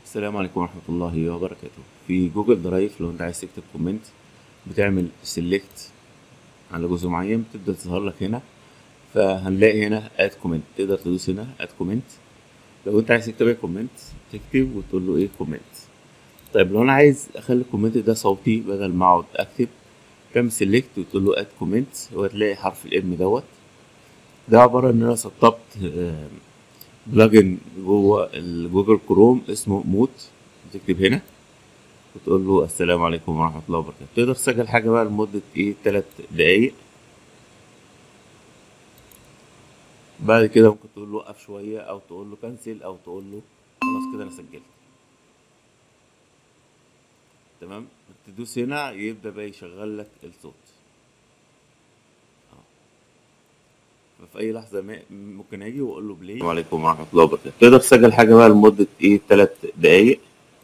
السلام عليكم ورحمة الله وبركاته. في جوجل درايف لو انت عايز تكتب كومنت بتعمل سيلكت على جزء معين بتبدأ تظهر لك هنا، فهنلاقي هنا اد كومنت، تقدر تدوس هنا اد كومنت. لو انت عايز تكتب ايه كومنت تكتب وتقول له ايه كومنت. طيب لو انا عايز اخلي الكومنت ده صوتي بدل ما اقعد اكتب، تعمل سيلكت وتقول له اد كومنت وهتلاقي حرف الام دوت. ده عبارة ان انا سطبت بلجن جوه الجوجل كروم اسمه موت. بتكتب هنا وتقول له السلام عليكم ورحمة الله وبركاته. تقدر تسجل حاجة بقى لمدة ايه 3 دقايق. بعد كده ممكن تقول له وقف شوية او تقول له كنسل او تقول له خلاص كده انا سجلت. تمام، تدوس هنا يبدأ بقى يشغل لك الصوت. ففي اي لحظة ممكن اجي واقول له بلاي. السلام عليكم ورحمة الله وبركاته. تقدر تسجل حاجة بقى لمدة ايه 3 دقايق.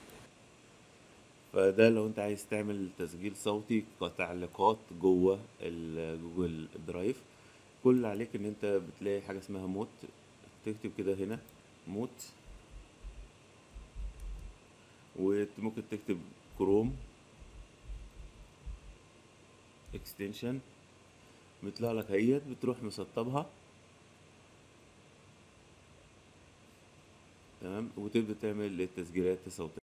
فده لو انت عايز تعمل تسجيل صوتي كتعليقات جوه الجوجل درايف. كل اللي عليك ان انت بتلاقي حاجة اسمها موت، تكتب كده هنا موت، وممكن تكتب كروم اكستنشن، بيطلع لك اهيت بتروح مسطبها. تمام، وتبدأ تعمل التسجيلات الصوتية.